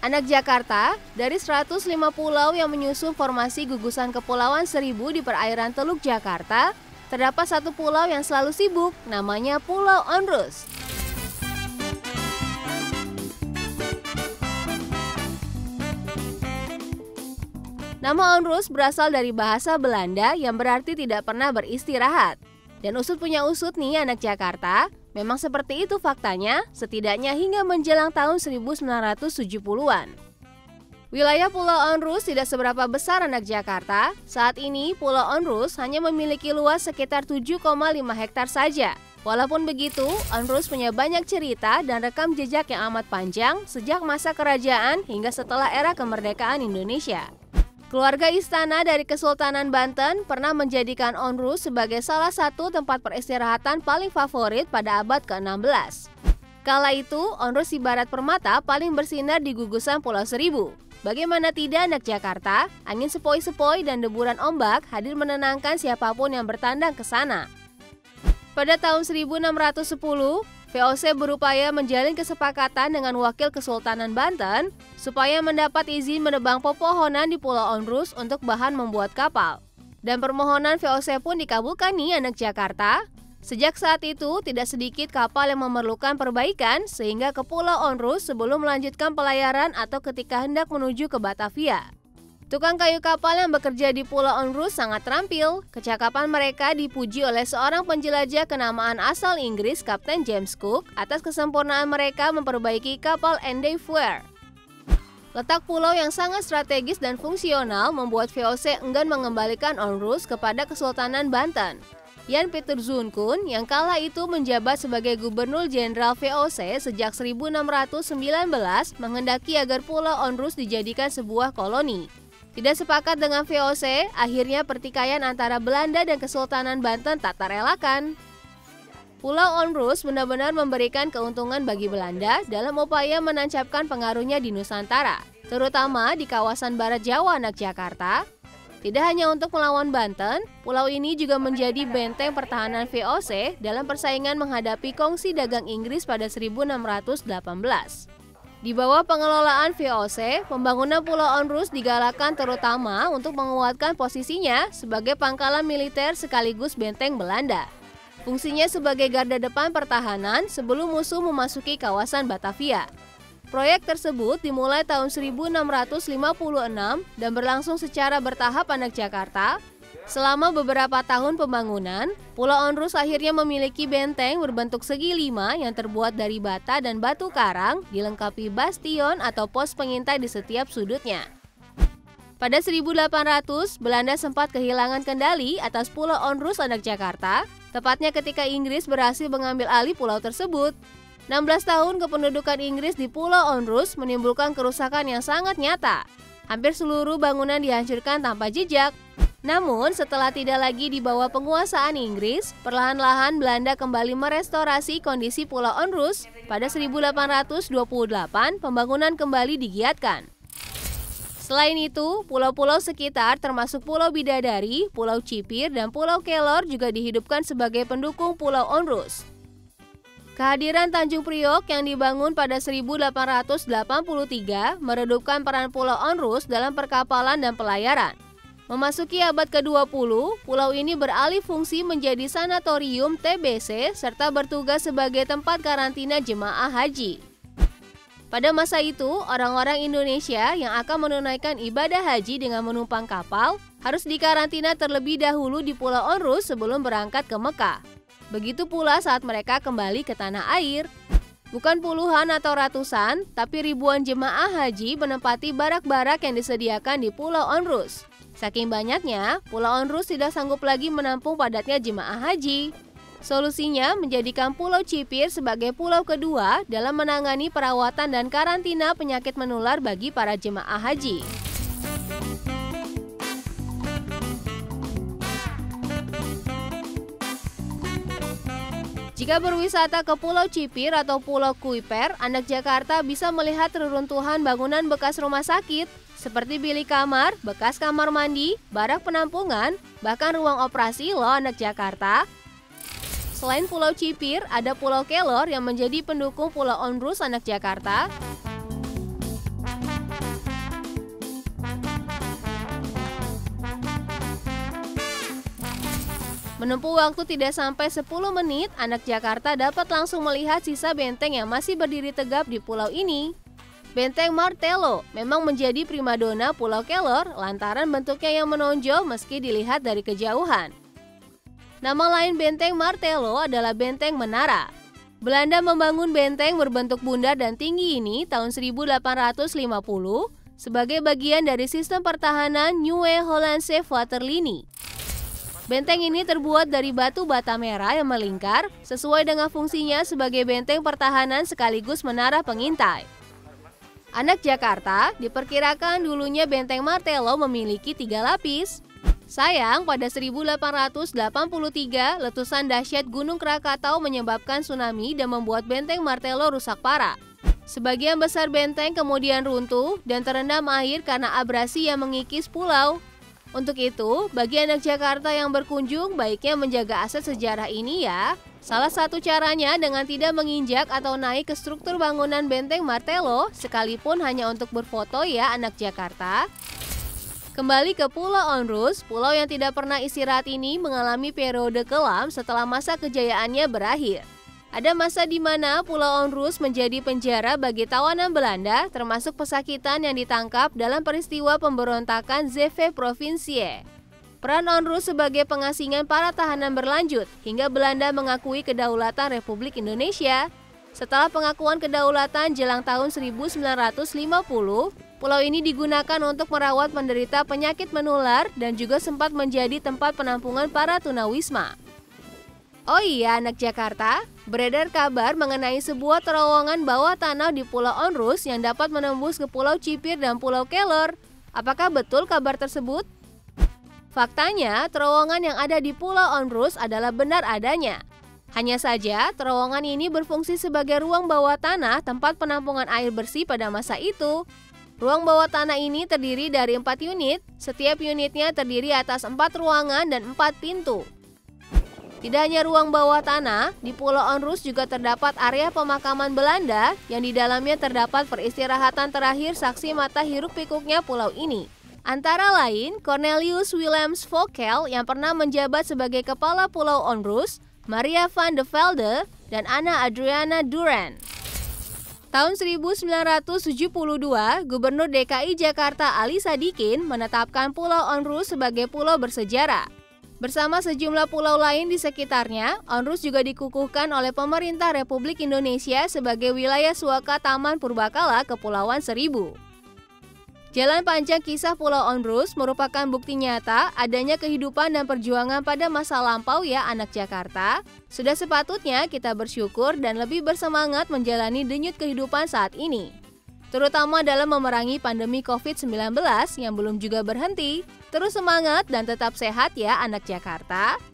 Anak Jakarta, dari 105 pulau yang menyusun formasi gugusan Kepulauan Seribu di perairan Teluk Jakarta, terdapat satu pulau yang selalu sibuk, namanya Pulau Onrus. Nama Onrus berasal dari bahasa Belanda yang berarti tidak pernah beristirahat. Dan usut punya usut nih anak Jakarta, memang seperti itu faktanya, setidaknya hingga menjelang tahun 1970-an. Wilayah Pulau Onrus tidak seberapa besar anak Jakarta. Saat ini Pulau Onrus hanya memiliki luas sekitar 7,5 hektar saja. Walaupun begitu, Onrus punya banyak cerita dan rekam jejak yang amat panjang sejak masa kerajaan hingga setelah era kemerdekaan Indonesia. Keluarga istana dari Kesultanan Banten pernah menjadikan Onrus sebagai salah satu tempat peristirahatan paling favorit pada abad ke-16. Kala itu, Onrus ibarat permata paling bersinar di gugusan Pulau Seribu. Bagaimana tidak anak Jakarta, angin sepoi-sepoi dan deburan ombak hadir menenangkan siapapun yang bertandang ke sana. Pada tahun 1610, VOC berupaya menjalin kesepakatan dengan wakil Kesultanan Banten supaya mendapat izin menebang pepohonan di Pulau Onrus untuk bahan membuat kapal. Dan permohonan VOC pun dikabulkan nih anak Jakarta. Sejak saat itu tidak sedikit kapal yang memerlukan perbaikan sehingga ke Pulau Onrus sebelum melanjutkan pelayaran atau ketika hendak menuju ke Batavia. Tukang kayu kapal yang bekerja di Pulau Onrus sangat terampil. Kecakapan mereka dipuji oleh seorang penjelajah kenamaan asal Inggris, Kapten James Cook, atas kesempurnaan mereka memperbaiki kapal Endeavour. Letak pulau yang sangat strategis dan fungsional membuat VOC enggan mengembalikan Onrus kepada Kesultanan Banten. Jan Pieter Zoon-Koen yang kala itu menjabat sebagai Gubernur Jenderal VOC sejak 1619 menghendaki agar Pulau Onrus dijadikan sebuah koloni. Tidak sepakat dengan VOC, akhirnya pertikaian antara Belanda dan Kesultanan Banten tak terelakkan. Pulau Onrus benar-benar memberikan keuntungan bagi Belanda dalam upaya menancapkan pengaruhnya di Nusantara, terutama di kawasan Barat Jawa anak Jakarta. Tidak hanya untuk melawan Banten, pulau ini juga menjadi benteng pertahanan VOC dalam persaingan menghadapi kongsi dagang Inggris pada 1618. Di bawah pengelolaan VOC, pembangunan Pulau Onrus digalakan terutama untuk menguatkan posisinya sebagai pangkalan militer sekaligus benteng Belanda. Fungsinya sebagai garda depan pertahanan sebelum musuh memasuki kawasan Batavia. Proyek tersebut dimulai tahun 1656 dan berlangsung secara bertahap anak Jakarta. Selama beberapa tahun pembangunan, Pulau Onrus akhirnya memiliki benteng berbentuk segi 5 yang terbuat dari bata dan batu karang, dilengkapi bastion atau pos pengintai di setiap sudutnya. Pada 1800, Belanda sempat kehilangan kendali atas Pulau Onrus anak Jakarta, tepatnya ketika Inggris berhasil mengambil alih pulau tersebut. 16 tahun kependudukan Inggris di Pulau Onrus menimbulkan kerusakan yang sangat nyata. Hampir seluruh bangunan dihancurkan tanpa jejak. Namun, setelah tidak lagi di bawah penguasaan Inggris, perlahan-lahan Belanda kembali merestorasi kondisi Pulau Onrus. Pada 1828, pembangunan kembali digiatkan. Selain itu, pulau-pulau sekitar termasuk Pulau Bidadari, Pulau Cipir, dan Pulau Kelor juga dihidupkan sebagai pendukung Pulau Onrus. Kehadiran Tanjung Priok yang dibangun pada 1883 meredupkan peran Pulau Onrus dalam perkapalan dan pelayaran. Memasuki abad ke-20, pulau ini beralih fungsi menjadi sanatorium TBC serta bertugas sebagai tempat karantina jemaah haji. Pada masa itu, orang-orang Indonesia yang akan menunaikan ibadah haji dengan menumpang kapal harus dikarantina terlebih dahulu di Pulau Onrus sebelum berangkat ke Mekah. Begitu pula saat mereka kembali ke tanah air. Bukan puluhan atau ratusan, tapi ribuan jemaah haji menempati barak-barak yang disediakan di Pulau Onrus. Saking banyaknya, Pulau Onrus tidak sanggup lagi menampung padatnya jemaah haji. Solusinya menjadikan Pulau Cipir sebagai pulau kedua dalam menangani perawatan dan karantina penyakit menular bagi para jemaah haji. Jika berwisata ke Pulau Cipir atau Pulau Kuiper, anak Jakarta bisa melihat reruntuhan bangunan bekas rumah sakit, seperti bilik kamar, bekas kamar mandi, barak penampungan, bahkan ruang operasi loh anak Jakarta. Selain Pulau Cipir, ada Pulau Kelor yang menjadi pendukung Pulau Onrus anak Jakarta. Menempuh waktu tidak sampai 10 menit, anak Jakarta dapat langsung melihat sisa benteng yang masih berdiri tegap di pulau ini. Benteng Martello memang menjadi primadona Pulau Kelor lantaran bentuknya yang menonjol meski dilihat dari kejauhan. Nama lain benteng Martello adalah benteng menara. Belanda membangun benteng berbentuk bundar dan tinggi ini tahun 1850 sebagai bagian dari sistem pertahanan Nieuwe Hollandse Waterlinie. Benteng ini terbuat dari batu bata merah yang melingkar sesuai dengan fungsinya sebagai benteng pertahanan sekaligus menara pengintai. Anak Jakarta diperkirakan dulunya benteng Martello memiliki 3 lapis. Sayang, pada 1883 letusan dahsyat Gunung Krakatau menyebabkan tsunami dan membuat benteng Martello rusak parah. Sebagian besar benteng kemudian runtuh dan terendam air karena abrasi yang mengikis pulau. Untuk itu, bagi anak Jakarta yang berkunjung, baiknya menjaga aset sejarah ini ya. Salah satu caranya dengan tidak menginjak atau naik ke struktur bangunan benteng Martello, sekalipun hanya untuk berfoto ya anak Jakarta. Kembali ke Pulau Onrus, pulau yang tidak pernah istirahat ini mengalami periode kelam setelah masa kejayaannya berakhir. Ada masa di mana Pulau Onrus menjadi penjara bagi tawanan Belanda, termasuk pesakitan yang ditangkap dalam peristiwa pemberontakan ZV Provincie. Peran Onrus sebagai pengasingan para tahanan berlanjut hingga Belanda mengakui kedaulatan Republik Indonesia. Setelah pengakuan kedaulatan jelang tahun 1950, pulau ini digunakan untuk merawat penderita penyakit menular dan juga sempat menjadi tempat penampungan para tunawisma. Oh iya anak Jakarta, beredar kabar mengenai sebuah terowongan bawah tanah di Pulau Onrus yang dapat menembus ke Pulau Cipir dan Pulau Kelor. Apakah betul kabar tersebut? Faktanya, terowongan yang ada di Pulau Onrus adalah benar adanya. Hanya saja, terowongan ini berfungsi sebagai ruang bawah tanah tempat penampungan air bersih pada masa itu. Ruang bawah tanah ini terdiri dari 4 unit, setiap unitnya terdiri atas 4 ruangan dan 4 pintu. Tidak hanya ruang bawah tanah, di Pulau Onrus juga terdapat area pemakaman Belanda yang di dalamnya terdapat peristirahatan terakhir saksi mata hiruk pikuknya pulau ini. Antara lain, Cornelius Wilhelms Vokel yang pernah menjabat sebagai kepala Pulau Onrus, Maria van de Velde, dan Anna Adriana Duran. Tahun 1972, Gubernur DKI Jakarta Ali Sadikin menetapkan Pulau Onrus sebagai pulau bersejarah. Bersama sejumlah pulau lain di sekitarnya, Onrus juga dikukuhkan oleh pemerintah Republik Indonesia sebagai wilayah suaka Taman Purbakala Kepulauan Seribu. Jalan panjang kisah Pulau Onrus merupakan bukti nyata adanya kehidupan dan perjuangan pada masa lampau ya anak Jakarta. Sudah sepatutnya kita bersyukur dan lebih bersemangat menjalani denyut kehidupan saat ini. Terutama dalam memerangi pandemi COVID-19 yang belum juga berhenti. Terus semangat dan tetap sehat ya anak Jakarta.